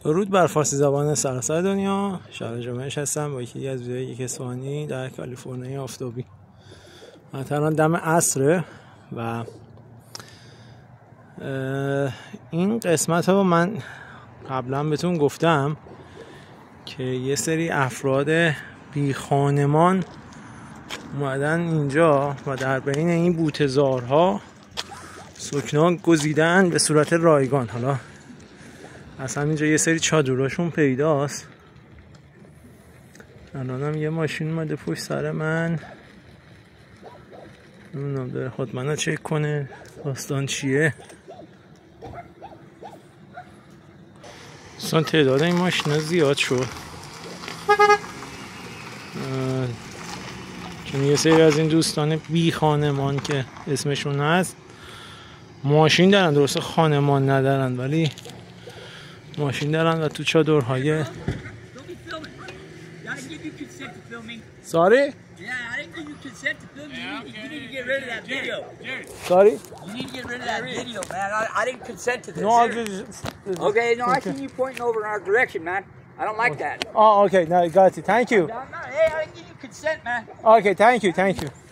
درود بر فارسی زبان سراسر دنیا. شهر جمعش هستم با یکی از ویدیوهای کسوانی در کالیفرنیا آفتابی. الان دم عصره و این قسمت ها من قبلا بهتون گفتم که یه سری افراد بی خانمان اومدن اینجا و در بین این بوته‌زارها سکنا گزیدن به صورت رایگان. حالا اصلا اینجا یه سری چادراشون پیداست. الانم یه ماشین اومده پشت سر من، نمیدونم داره خود منو چک کنه داستان چیه. اصلا تعداد این ماشینا زیاد شد چون یه سری از این دوستان بی خانمان که اسمشون هست ماشین دارن، درسته خانمان ندارن ولی ماشین دارن و تو چادرهای Sorry? Yeah, I didn't give you consent to film. You need to get rid of that video. Sorry? You need to get rid of that video, man. I didn't consent to this. No, Okay, no, I see you pointing over in our direction, man. I don't like that. Oh, okay. No, got it. Thank you. Hey, I didn't give you consent, man. Okay, thank you.